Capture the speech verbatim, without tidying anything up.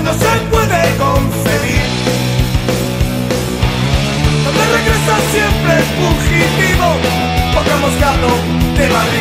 no se puede concebir. Donde regresa siempre fugitivo, poco moscado de Madrid.